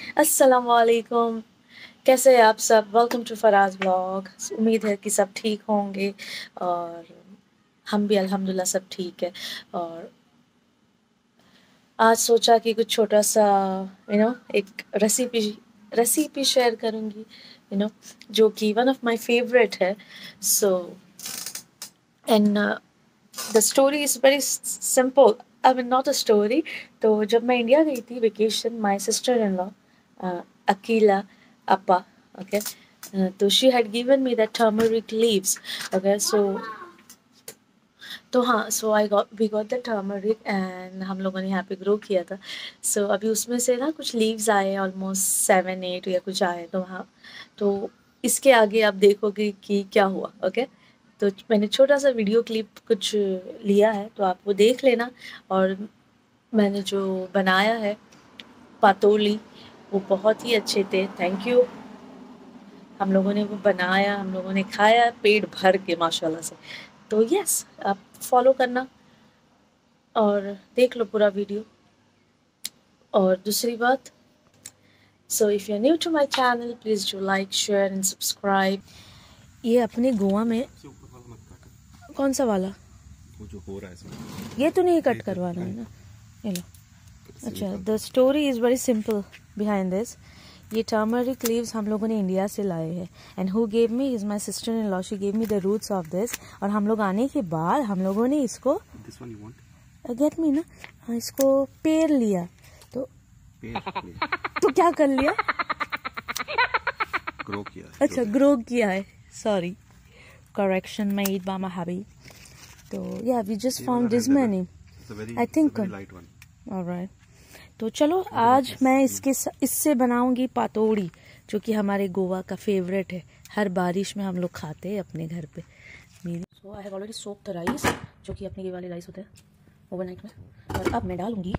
अस्सलामुअलैकुम। कैसे हैं आप सब? Welcome to Faraz blog. उम्मीद है कि सब ठीक होंगे और हम भी अल्हम्दुलिल्लाह सब ठीक है। और आज सोचा कि कुछ छोटा सा एक रेसिपी शेयर करूँगी, जो कि वन ऑफ माय फेवरेट है। So and the story is very simple. I mean not a story. तो जब मैं इंडिया गई थी vacation, my sister in law Akila appa, okay, so she had given me that turmeric leaves, okay, तो हाँ, so we got the turmeric and हम लोगों ने यहाँ पे ग्रो किया था। सो अभी उसमें से ना कुछ लीव्स आए, ऑलमोस्ट 7-8 या कुछ आए। तो हाँ, तो इसके आगे आप देखोगे कि क्या हुआ। ओके, तो मैंने छोटा सा वीडियो क्लिप कुछ लिया है, तो आप वो देख लेना। और मैंने जो बनाया है पातोली, वो बहुत ही अच्छे थे। Thank you. हम लोगों ने वो बनाया, हम लोगों ने खाया पेट भर के माशाल्लाह से। तो यस, आप फॉलो करना और देख लो पूरा वीडियो। और दूसरी बात, so if you are new to my channel, please do like, share and subscribe. ये अपने गोवा में कौन सा वाला? वो जो हो रहा है इसमें, ये तो नहीं कट करवाना है ना? ये लो। अच्छा, the story is very simple behind this. ये टर्मरिक लीव्स हम लोगों ने इंडिया से लाए हैं and who gave me is my sister in law. She gave me the roots of this. और हम लोग आने के बाद हम लोगों ने इसको गेट मी ना, इसको पेर लिया। तो तो क्या कर लिया? ग्रो किया। अच्छा, ग्रो किया है। Sorry, correction made by my hubby. तो yeah we just found this many, I think. Alright, तो चलो आज मैं इससे बनाऊंगी पातोड़ी, जो कि हमारे गोवा का फेवरेट है। हर बारिश में हम लोग खाते हैं अपने घर पे। So I have already soaked the rice, जो कि अपने ये वाले राइस होते हैं, ओवरनाइट में। और अब मैं डालूंगी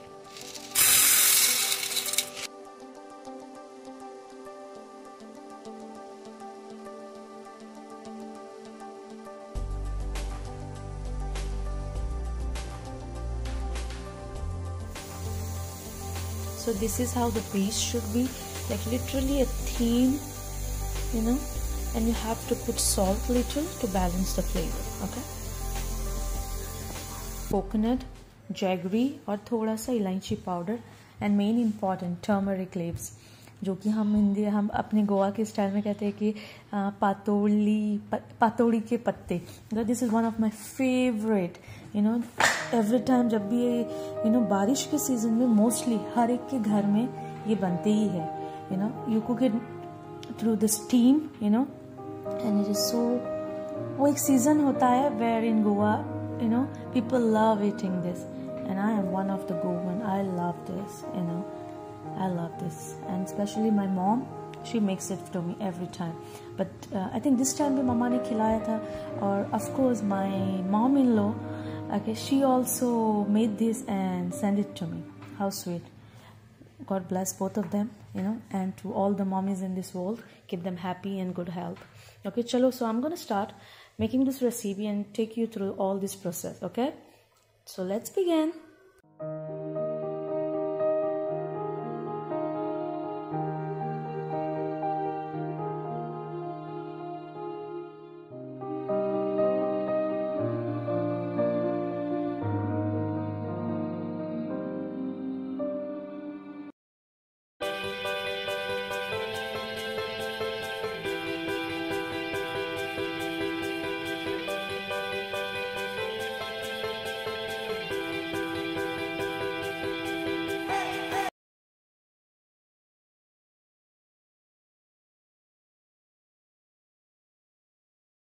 so this is how the paste should be, like literally a thin, and you have to put salt little to balance the flavor. Okay, coconut, jaggery और थोड़ा सा इलायची powder and main important turmeric leaves, जो कि हम अपने गोवा के style में कहते हैं कि पातोड़ी के पत्ते। This is one of my favourite. Every time जब भी ये बारिश के सीजन में मोस्टली हर एक के घर में ये बनते ही है। You cook it through the steam, and it is so. वो एक सीजन होता है where in Goa people love eating this, and I am one of the Goan. I love this, I love this, and especially my mom, she makes it to me every time. But I think this time भी mama ने खिलाया था, और of course my mom-in-law, okay, she also made this and sent it to me. How sweet. God bless both of them, and to all the mommies in this world, keep them happy and good health. Okay, chalo, so I'm going to start making this recipe and take you through all this process. Okay, so let's begin.